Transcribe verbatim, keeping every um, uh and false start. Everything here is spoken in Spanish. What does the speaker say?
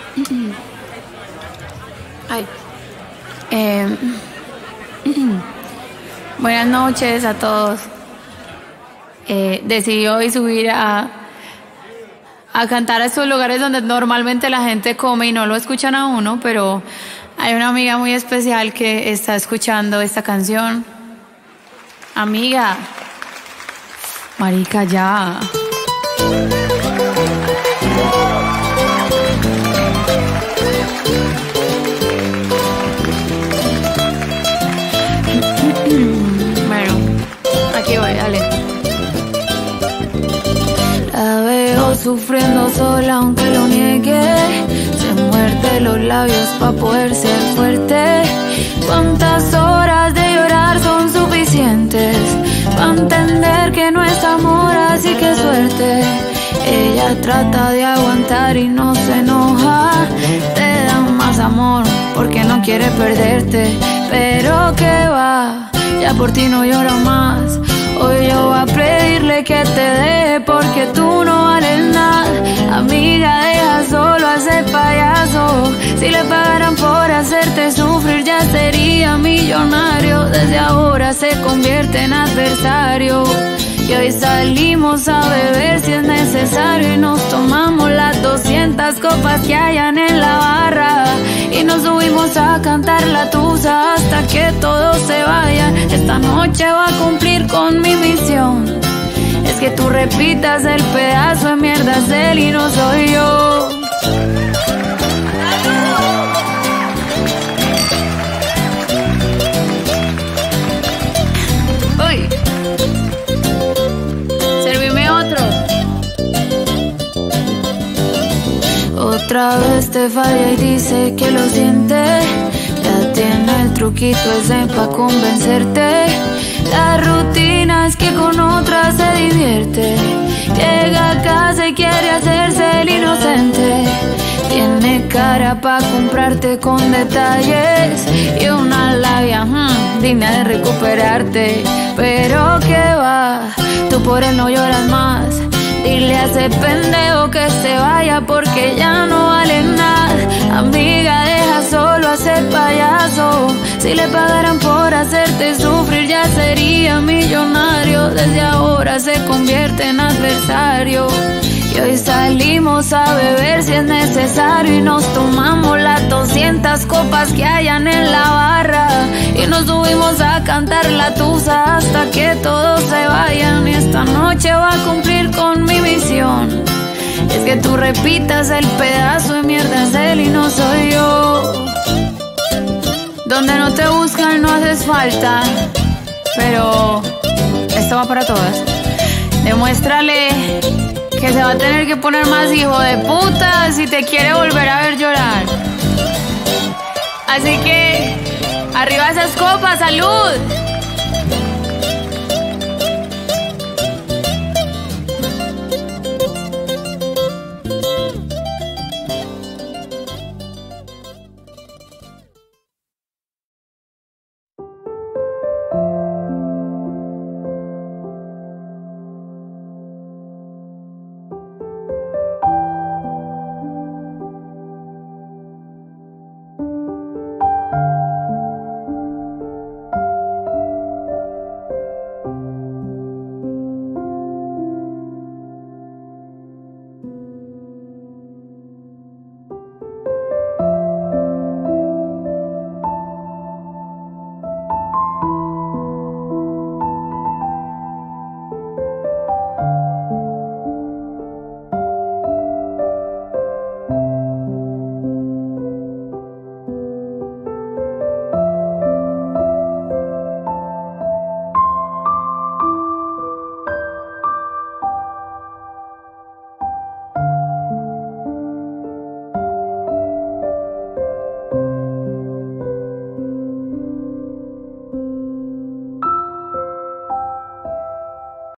Ay. Eh, buenas noches a todos. Eh, decidí hoy subir a, a cantar a estos lugares donde normalmente la gente come y no lo escuchan a uno, pero hay una amiga muy especial que está escuchando esta canción. Amiga, marica, ya. Bueno, aquí voy, dale. La veo sufriendo sola aunque lo niegue. Se muerde los labios pa' poder ser fuerte. ¿Cuántas horas de llorar son suficientes pa' entender que no es amor, así que suerte? Ella trata de aguantar y no se enoja. Te da más amor porque no quiere perderte. Pero que va, ya por ti no lloro más. Hoy yo voy a pedirle que te deje porque tú no vales nada. Amiga, deja solo a ese payaso. Si le pagaran por hacerte sufrir ya sería millonario. Desde ahora se convierte en adversario. Y hoy salimos a beber si es necesario y nos tomamos las doscientas copas que hayan en la barra. Y nos subimos a cantar la tusa hasta que todos se vayan. Esta noche va a cumplir con mi misión. Es que tú repitas el pedazo de mierda es él y no soy yo. Uy. Servime otro. Otra vez te falla y dice que lo siente. Ya tiene el truquito ese pa' convencerte. La rutina es que con otra se divierte. Llega a casa y quiere hacerse el inocente. Tiene cara pa' comprarte con detalles y una labia hmm, digna de recuperarte. Pero que va, tú por él no lloras más. Dile a ese pendejo que se vaya porque ya no vale nada. Amiga, deja solo a ese payaso. Si le pagaran por hacerte sufrir ya sería millonario. Desde ahora se convierte en adversario. Y hoy salimos a beber si es necesario y nos tomamos las doscientas copas que hayan en la barra. Y nos subimos a cantar la tusa hasta que todos se vayan. Y esta noche va a cumplir con mi misión. Es que tú repitas el pedazo de mierda es él y no soy yo. Donde no te buscan no haces falta. Pero esto va para todas. Demuéstrale que se va a tener que poner más hijo de puta si te quiere volver a ver llorar. Así que arriba esas copas, salud.